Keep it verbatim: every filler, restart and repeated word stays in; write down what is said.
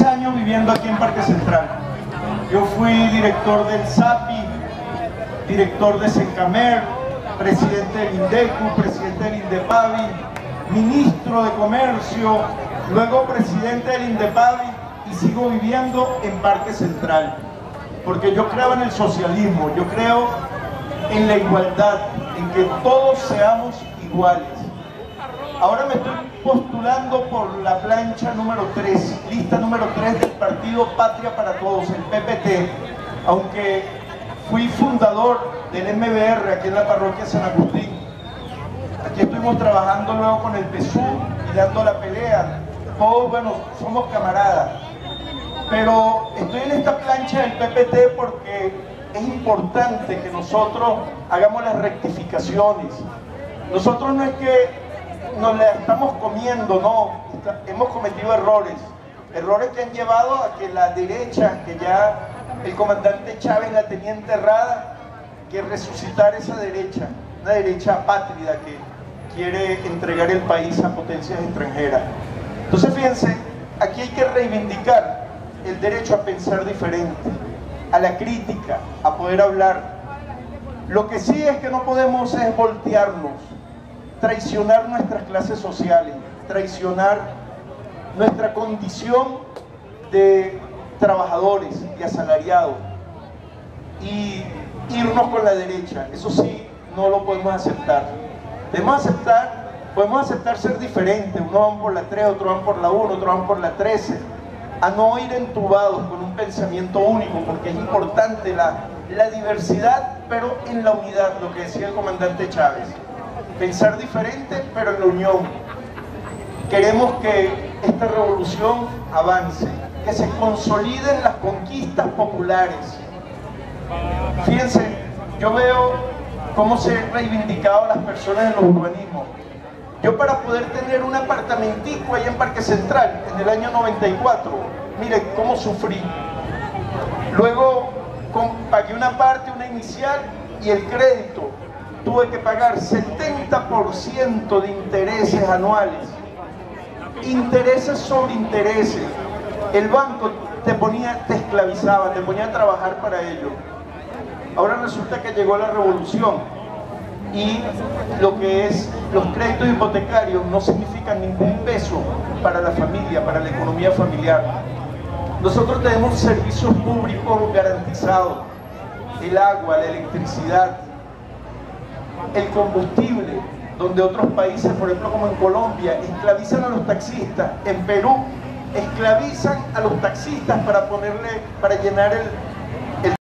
años viviendo aquí en Parque Central. Yo fui director del SAPI, director de Sencamer, presidente del INDECU, presidente del INDEPAVI, ministro de Comercio, luego presidente del INDEPAVI, y sigo viviendo en Parque Central. Porque yo creo en el socialismo, yo creo en la igualdad, en que todos seamos iguales. Ahora me estoy postulando por la plancha número tres, lista número tres del partido Patria para Todos, el P P T, aunque fui fundador del M B R aquí en la parroquia San Agustín. Aquí estuvimos trabajando luego con el P S U y dando la pelea. Todos, bueno, somos camaradas. Pero estoy en esta plancha del P P T porque es importante que nosotros hagamos las rectificaciones. Nosotros no es que nos la estamos comiendo, no, hemos cometido errores, errores que han llevado a que la derecha, que ya el comandante Chávez la tenía enterrada, que resucitar esa derecha, una derecha apátrida que quiere entregar el país a potencias extranjeras. Entonces fíjense, aquí hay que reivindicar el derecho a pensar diferente, a la crítica, a poder hablar. Lo que sí es que no podemos es voltearnos, traicionar nuestras clases sociales, traicionar nuestra condición de trabajadores y asalariados y irnos con la derecha. Eso sí, no lo podemos aceptar. Debemos aceptar, podemos aceptar ser diferentes. Unos van por la tres, otros van por la uno, otros van por la trece, a no ir entubados con un pensamiento único, porque es importante la, la diversidad, pero en la unidad, lo que decía el comandante Chávez. Pensar diferente, pero en la unión. Queremos que esta revolución avance, que se consoliden las conquistas populares. Fíjense, yo veo cómo se han reivindicado las personas en los urbanismos. Yo, para poder tener un apartamentico ahí en Parque Central en el año noventa y cuatro, miren cómo sufrí. Luego pagué una parte, una inicial, y el crédito tuve que pagar setenta por ciento de intereses anuales, intereses sobre intereses. El banco te ponía, te esclavizaba, te ponía a trabajar para ello. Ahora resulta que llegó la revolución y lo que es los créditos hipotecarios no significan ningún peso para la familia, para la economía familiar. Nosotros tenemos servicios públicos garantizados, el agua, la electricidad, el combustible, donde otros países, por ejemplo como en Colombia, esclavizan a los taxistas. En Perú esclavizan a los taxistas para ponerle, para llenar el,